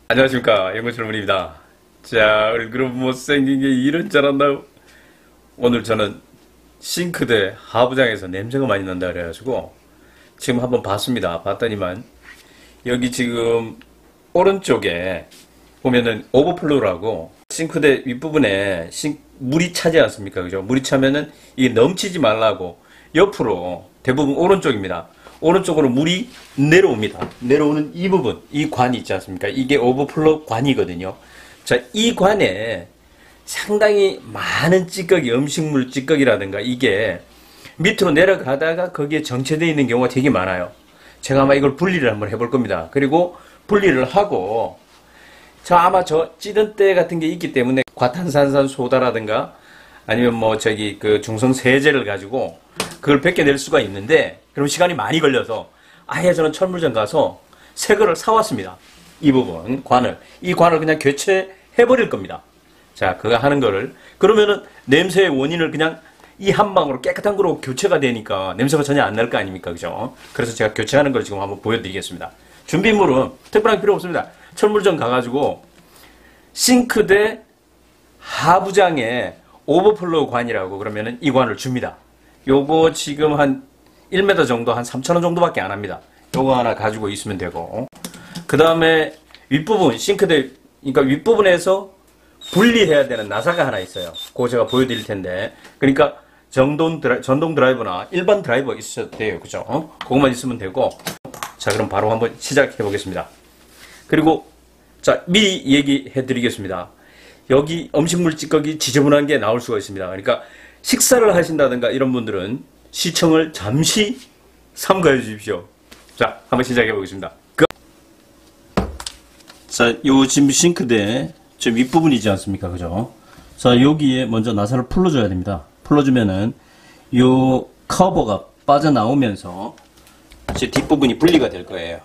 안녕하십니까, 연구철문입니다. 자, 얼굴은 못생긴 게 이런 잘한다고. 오늘 저는 싱크대 하부장에서 냄새가 많이 난다 그래가지고 지금 한번 봤습니다. 봤더니만 여기 지금 오른쪽에 보면은 오버플로우라고 싱크대 윗부분에 물이 차지 않습니까? 그죠? 물이 차면은 이게 넘치지 말라고 옆으로 대부분 오른쪽입니다. 오른쪽으로 물이 내려옵니다. 내려오는 이 부분, 이 관이 있지 않습니까? 이게 오버플로우 관이거든요. 자, 이 관에 상당히 많은 찌꺼기, 음식물 찌꺼기라든가 이게 밑으로 내려가다가 거기에 정체되어 있는 경우가 되게 많아요. 제가 아마 이걸 분리를 한번 해볼 겁니다. 그리고 분리를 하고 아마 찌든 때 같은 게 있기 때문에 과탄산산 소다라든가 아니면 그 중성 세제를 가지고 그걸 벗겨낼 수가 있는데 그럼 시간이 많이 걸려서 아예 저는 철물점 가서 새 거를 사왔습니다. 이 부분, 이 관을 그냥 교체해버릴 겁니다. 자, 그거 하는 거를. 그러면은 냄새의 원인을 그냥 이 한 방으로 깨끗한 거로 교체가 되니까 냄새가 전혀 안 날 거 아닙니까? 그죠? 그래서 제가 교체하는 걸 지금 한번 보여드리겠습니다. 준비물은 특별한 필요 없습니다. 철물점 가가지고 싱크대 하부장에 오버플로우 관이라고 그러면은 이 관을 줍니다. 요거 지금 한 1m 정도, 한 3,000원 정도밖에 안 합니다. 요거 하나 가지고 있으면 되고. 그 다음에 윗부분, 싱크대, 그러니까 윗부분에서 분리해야 되는 나사가 하나 있어요. 그거 제가 보여드릴 텐데. 그러니까 전동 드라이버나 일반 드라이버 있어도 돼요. 그죠? 그것만 있으면 되고. 자, 그럼 바로 한번 시작해 보겠습니다. 그리고, 자, 미리 얘기해 드리겠습니다. 여기 음식물 찌꺼기 지저분한 게 나올 수가 있습니다. 그러니까 식사를 하신다든가 이런 분들은 시청을 잠시 삼가해 주십시오. 자, 한번 시작해 보겠습니다. 자, 요 지금 싱크대 저 윗부분이지 않습니까? 그죠? 자, 여기에 먼저 나사를 풀어줘야 됩니다. 풀어주면은 요 커버가 빠져나오면서 제 뒷부분이 분리가 될 거예요.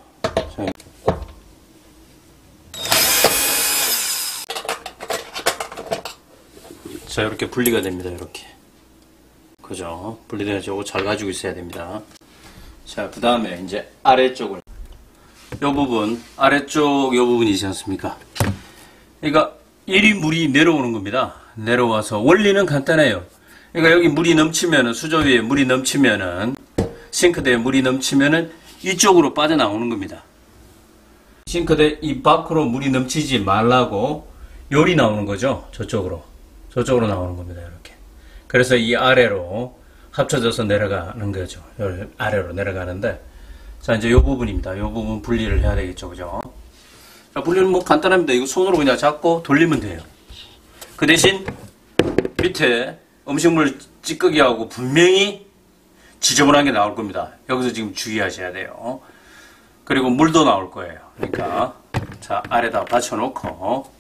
자, 이렇게 분리가 됩니다. 이렇게. 그죠? 분리되는 저거 잘 가지고 있어야 됩니다. 자, 그 다음에 이제 아래쪽을. 요 부분, 아래쪽 요 부분이지 않습니까? 그러니까 이리 물이 내려오는 겁니다. 내려와서 원리는 간단해요. 그러니까 여기 물이 넘치면은 수조 위에 물이 넘치면은 싱크대에 물이 넘치면은 이쪽으로 빠져나오는 겁니다. 싱크대 이 밖으로 물이 넘치지 말라고 열이 나오는 거죠. 저쪽으로 나오는 겁니다. 이렇게. 그래서 이 아래로 합쳐져서 내려가는 거죠. 아래로 내려가는데, 자, 이제 요 부분입니다. 요 부분 분리를 해야 되겠죠. 그죠? 자, 분리는 간단합니다. 이거 손으로 그냥 잡고 돌리면 돼요. 그 대신 밑에 음식물 찌꺼기하고 분명히 지저분한 게 나올 겁니다. 여기서 지금 주의하셔야 돼요. 그리고 물도 나올 거예요. 그러니까, 자, 아래다 받쳐놓고,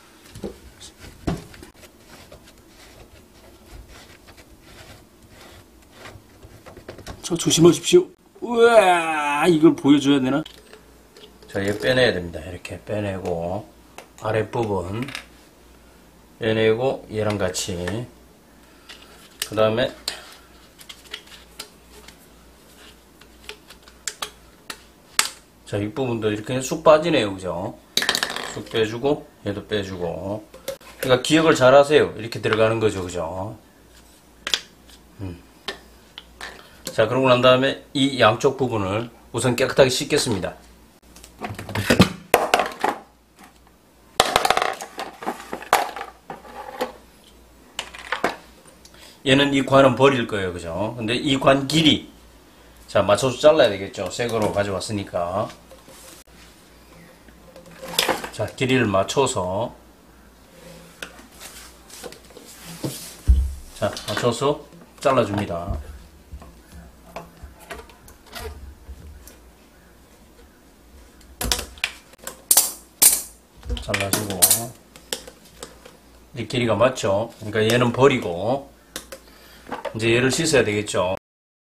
저 조심하십시오. 우와, 이걸 보여줘야 되나? 자, 얘 빼내야 됩니다. 이렇게 빼내고 아랫부분 빼내고 얘랑 같이 그 다음에 자, 윗부분도 이렇게 쑥 빠지네요. 그죠? 쑥 빼주고 얘도 빼주고. 그러니까 기억을 잘 하세요. 이렇게 들어가는 거죠. 그죠? 자, 그러고 난 다음에 이 양쪽 부분을 우선 깨끗하게 씻겠습니다. 얘는 이 관은 버릴 거예요. 그죠? 근데 이 관 길이, 자, 맞춰서 잘라야 되겠죠. 새 거로 가져왔으니까. 자, 길이를 맞춰서, 자, 맞춰서 잘라줍니다. 잘라주고, 이 길이가 맞죠? 그러니까 얘는 버리고 이제 얘를 씻어야 되겠죠.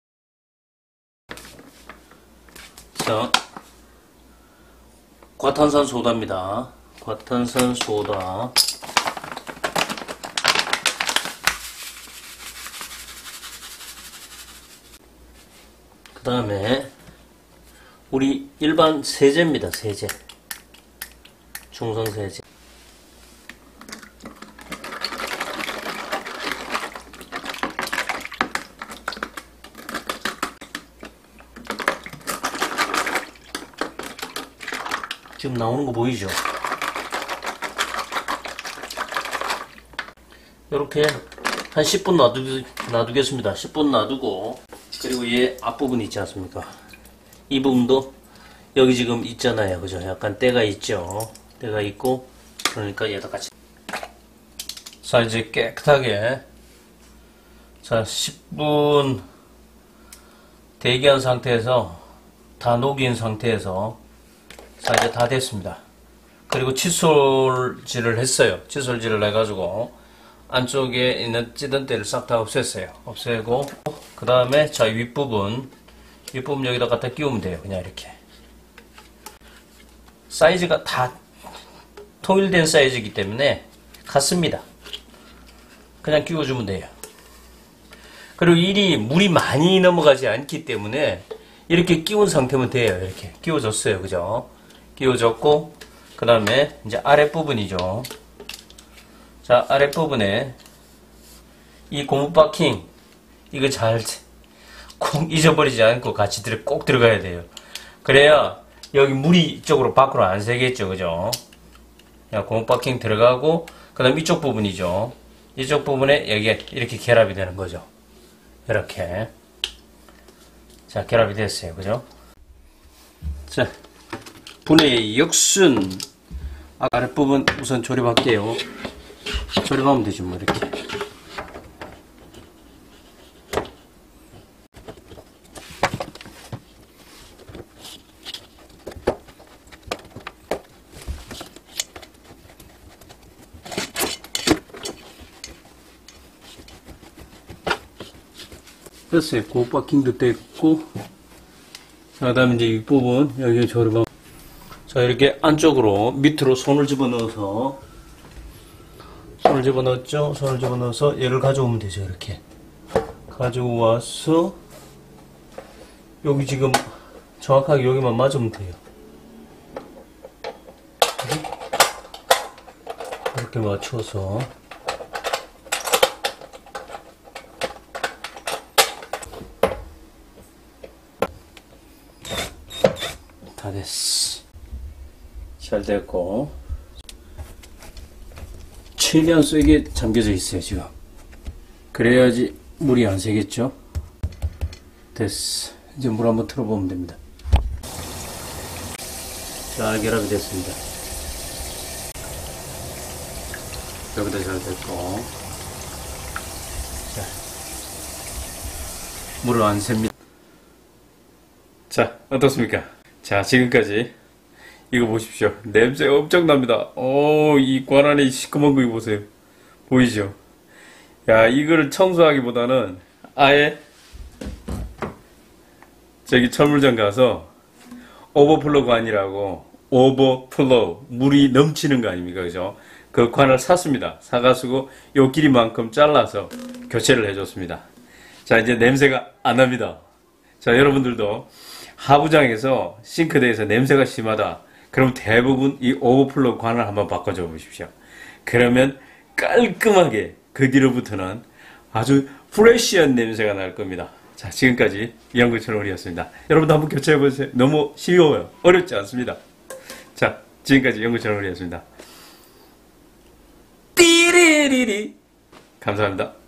자, 과탄산 소다입니다. 과탄산 소다. 그 다음에 우리 일반 세제입니다. 세제. 중성세제. 지금 나오는 거 보이죠? 이렇게 한 10분 놔두겠습니다. 10분 놔두고, 그리고 얘 앞부분 있지 않습니까? 이 부분도 여기 지금 있잖아요. 그죠? 약간 때가 있죠? 때가 있고, 그러니까 얘도 같이. 자, 이제 깨끗하게, 자, 10분 대기한 상태에서, 다 녹인 상태에서, 자, 이제 다 됐습니다. 그리고 칫솔질을 했어요. 칫솔질을 해가지고 안쪽에 있는 찌든 때를 싹 다 없앴어요. 없애고, 그 다음에 자, 윗부분 여기다 갖다 끼우면 돼요. 그냥 이렇게. 사이즈가 다 통일된 사이즈이기 때문에 같습니다. 그냥 끼워주면 돼요. 그리고 물이 많이 넘어가지 않기 때문에 이렇게 끼운 상태면 돼요. 이렇게 끼워졌어요. 그죠? 끼워졌고, 그 다음에 이제 아랫부분이죠. 자, 아랫부분에 이 고무 바킹, 이거 꼭 잊어버리지 않고 같이 꼭 들어가야 돼요. 그래야 여기 물이 이쪽으로 밖으로 안 새겠죠. 그죠? 고무 바킹 들어가고, 그 다음 이쪽 부분이죠. 이쪽 부분에 여기가 이렇게 결합이 되는 거죠. 이렇게. 자, 결합이 됐어요. 그죠? 자, 분해의 역순. 아랫부분 우선 조립할게요. 조립하면 되지 뭐, 이렇게. 됐어요. 고박킹도 됐고, 자, 그 다음에 이제 윗부분, 여기 조립하면. 자, 이렇게 안쪽으로 밑으로 손을 집어넣어서, 손을 집어넣었죠? 손을 집어넣어서 얘를 가져오면 되죠. 이렇게. 가지고 와서, 여기 지금 정확하게 여기만 맞으면 돼요. 이렇게 맞춰서. 다 됐어. 잘 됐고, 최대한 세게 잠겨져 있어요. 지금 그래야지 물이 안 새겠죠. 됐어. 이제 물 한번 틀어보면 됩니다. 잘 결합이 됐습니다. 여기도 잘 됐고, 자, 물을 안 셉니다. 자, 어떻습니까? 자, 지금까지 이거 보십시오. 냄새 엄청납니다. 이 관 안에 시커먼 거 보세요. 보이죠? 야, 이거를 청소하기보다는 아예 저기 철물점 가서 오버플로 관이라고, 오버플로, 물이 넘치는 거 아닙니까? 그죠? 그 관을 샀습니다. 사가지고 요 길이만큼 잘라서 교체를 해줬습니다. 자, 이제 냄새가 안 납니다. 자, 여러분들도 하부장에서 싱크대에서 냄새가 심하다. 그럼 대부분 이 오버플로 관을 한번 바꿔줘 보십시오. 그러면 깔끔하게 그 뒤로부터는 아주 프레시한 냄새가 날 겁니다. 자, 지금까지 이영구 채널이었습니다. 여러분도 한번 교체해보세요. 너무 쉬워요. 어렵지 않습니다. 자, 지금까지 이영구 채널이었습니다. 띠리리리. 감사합니다.